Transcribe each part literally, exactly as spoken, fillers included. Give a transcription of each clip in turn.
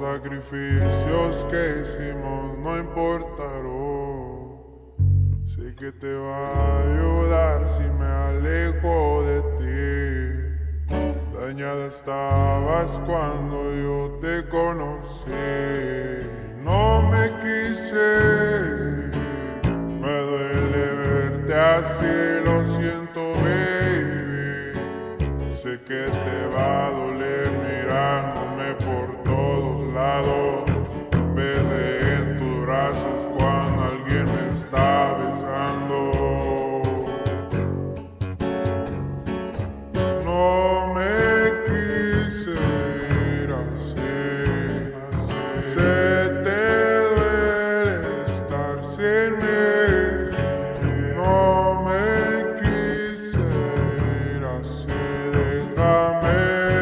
sacrificios que hicimos no importaron. Sé que te va a ayudar si me alejo de ti. Dañada estabas cuando yo te conocí. No me quise, me duele verte así, lo siento baby. Sé que te va a doler mirándome por todos lados, en vez de en tus brazos cuando alguien me está besando. No me quise ir así, se te duele estar sin mí. No me quise ir así, déjame,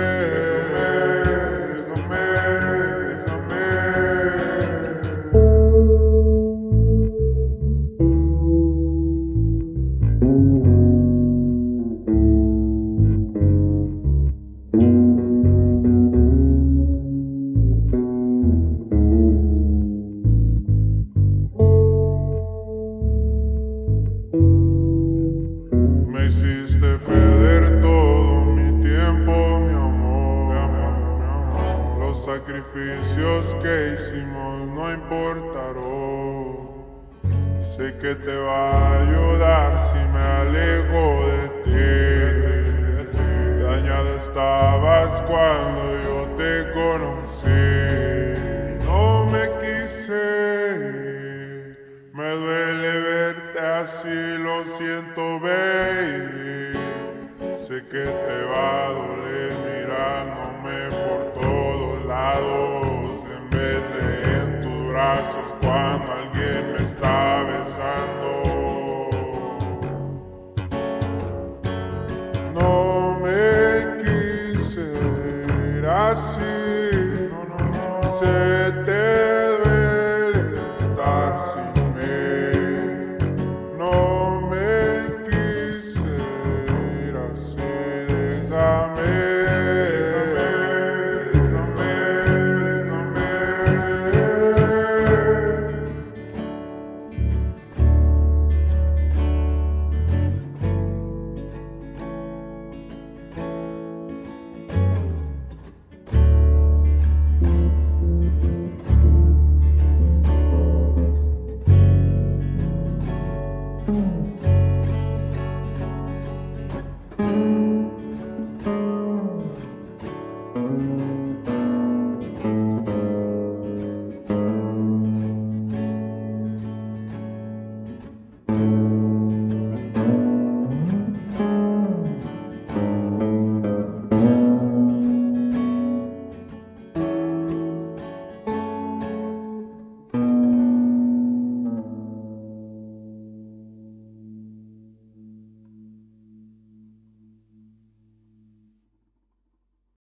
déjame, me hiciste perder todo mi tiempo, mi amor, mi amor, mi amor. Los sacrificios que hicimos no importaron. Sé que te va a ayudar si me alejo de ti. Dañada estabas cuando yo te conocí. No me quise ir, me duele verte así, lo siento baby. Sé que te va a doler mirándome por todos lados, en vez de en tus brazos cuando alguien me está besando. No me quise ir así, no, no, no. Se te duele estar sin mí. No me quise ir así, déjame, déjame, déjame, déjame.